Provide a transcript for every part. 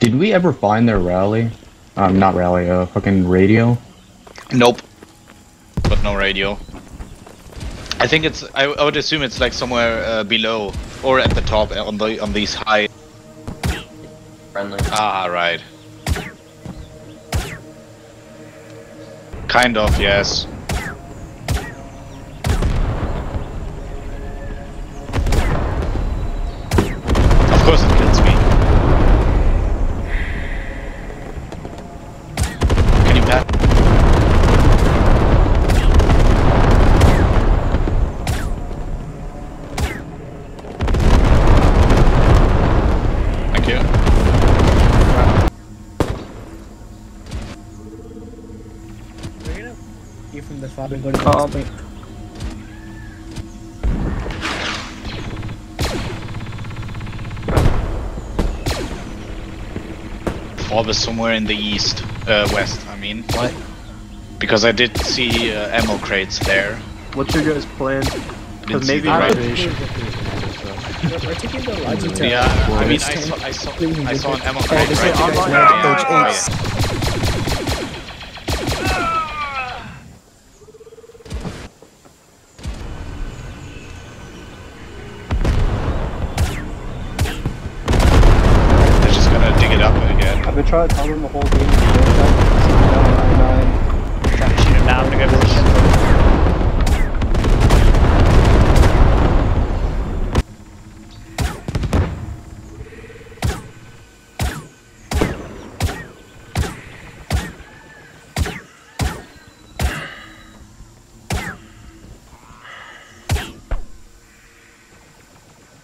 Did we ever find their rally? Not rally, fucking radio? Nope. But no radio. I think it's. I would assume it's like somewhere below or at the top on these high. Friendly. Ah, right. Kind of, yes. Of course it kills me. Can you pat? Thank you. You from the far and go to the Orb is somewhere in the east, west, I mean. What? Because I did see ammo crates there. What's your guys' plan? Because maybe We're taking the Logitech. Yeah, I mean, I saw an ammo crate right there. They're just gonna dig it up again. I've been trying to tell them the whole game. Trying to shoot him down to go position.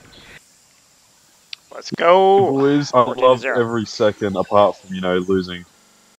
Let's go! Boys, I love every second apart from, you know, losing.